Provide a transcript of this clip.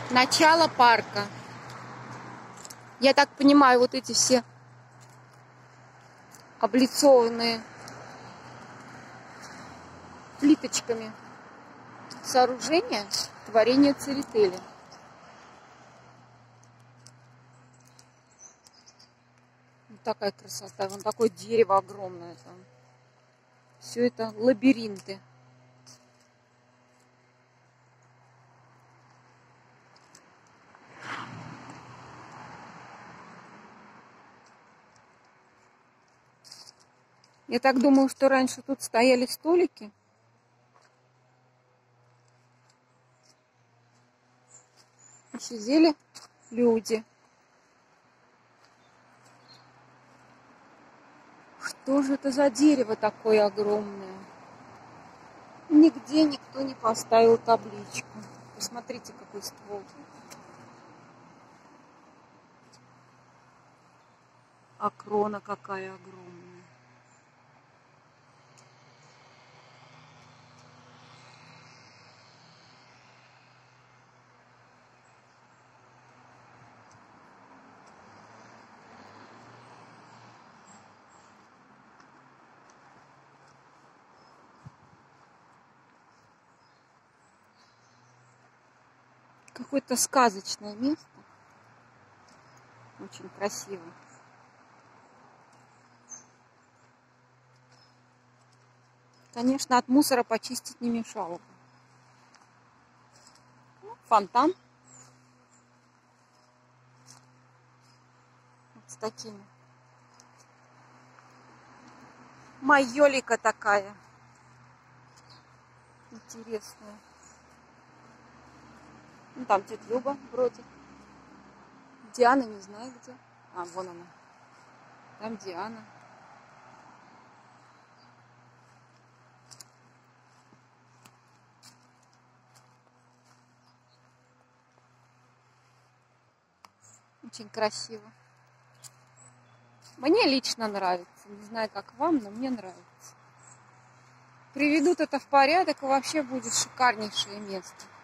Начало парка. Я так понимаю, вот эти все облицованные плиточками сооружения творения Церетели. Вот такая красота. Вон такое дерево огромное там. Все это лабиринты. Я так думаю, что раньше тут стояли столики. И сидели люди. Что же это за дерево такое огромное? Нигде никто не поставил табличку. Посмотрите, какой ствол. А крона какая огромная. Какое-то сказочное место. Очень красиво. Конечно, от мусора почистить не мешало бы. Фонтан. Вот с такими. Майолика такая. Интересная. Ну, там тетя Люба вроде. Диана не знаю где. А, вон она. Там Диана. Очень красиво. Мне лично нравится. Не знаю, как вам, но мне нравится. Приведут это в порядок, и вообще будет шикарнейшее место.